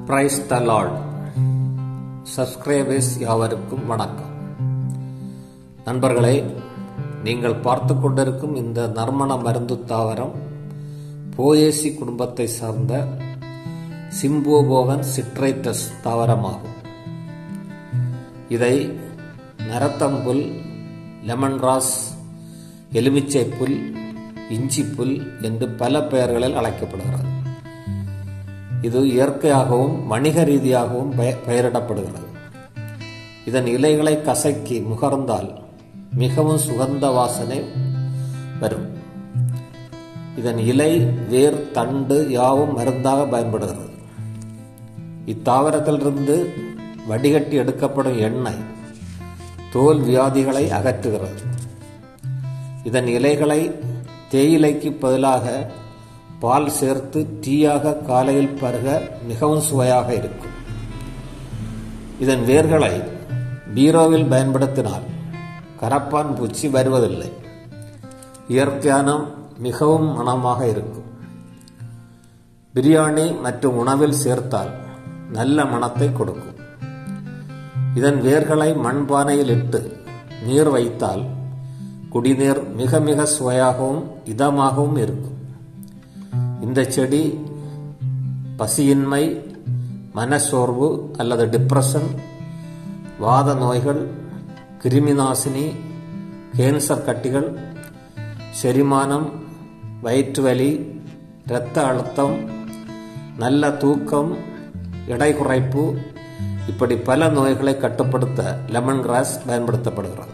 Praise the Lord. Subscribers யாவருக்கும் வணக்கம். நண்பர்களே, நீங்கள் பார்த்து கொண்டிருக்கும் இந்த நறுமண மருந்து தாவரம் போயேசி குடும்பத்தை சார்ந்த சிம்போபோகன் சிட்ரைட்டஸ் தாவரமாகும். இதை நரத்தம்புல், லெமன் கிராஸ், எலுமிச்சை புல், இஞ்சி புல் என்று பல பெயர்களில் அழைக்கப்படுகிறது. இது இயற்கையாகவும் வணிக ரீதியாகவும் பெயரிடப்படுகிறது. இதன் இலைகளை கசக்கி முகர்ந்தால் மிகவும் சுகந்த வாசனை வரும். இதன் இலை, வேர், தண்டு யாவும் மருந்தாக பயன்படுகிறது. இத்தாவரத்திலிருந்து வடிகட்டி எடுக்கப்படும் எண்ணெய் தோல் வியாதிகளை அகற்றுகிறது. இதன் இலைகளை தேயிலைக்கு பதிலாக பால் சேர்த்து டீயாக காலையில் பருக மிகவும் சுவையாக இருக்கும். இதன் வேர்களை பீரோவில் பயன்படுத்தினால் கரப்பான் பூச்சி வருவதில்லை. இயற்கையான மிகவும் மணமாக இருக்கும். பிரியாணி மற்றும் உணவில் சேர்த்தால் நல்ல மணத்தை கொடுக்கும். இதன் வேர்களை மண்பானையில் இட்டு நீர் வைத்தால் குடிநீர் மிக மிக சுவையாகவும் இதமாகவும் இருக்கும். இந்த செடி பசியின்மை, மனசோர்வு அல்லது டிப்ரெஷன், வாத நோய்கள், கிருமிநாசினி, கேன்சர் கட்டிகள், செரிமானம், வயிற்று வலி, இரத்த அழுத்தம், நல்ல தூக்கம், எடை குறைப்பு இப்படி பல நோய்களை கட்டுப்படுத்த லெமன் கிராஸ் பயன்படுத்தப்படுகிறது.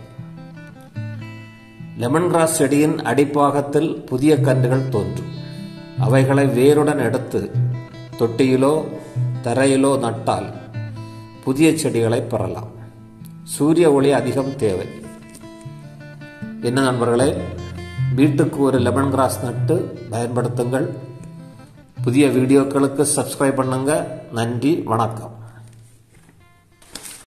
லெமன் கிராஸ் செடியின் அடிப்பாகத்தில் புதிய கன்றுகள் தோன்றும். அவைகளை வேருடன் எடுத்து தொட்டியிலோ தரையிலோ நட்டால் புதிய செடிகளை பெறலாம். சூரிய ஒளி அதிகம் தேவை. என்ன நண்பர்களே, வீட்டுக்கு ஒரு லெமன் கிராஸ் நட்டு பயன்படுத்துங்கள். புதிய வீடியோக்களுக்கு சப்ஸ்கிரைப் பண்ணுங்க. நன்றி, வணக்கம்.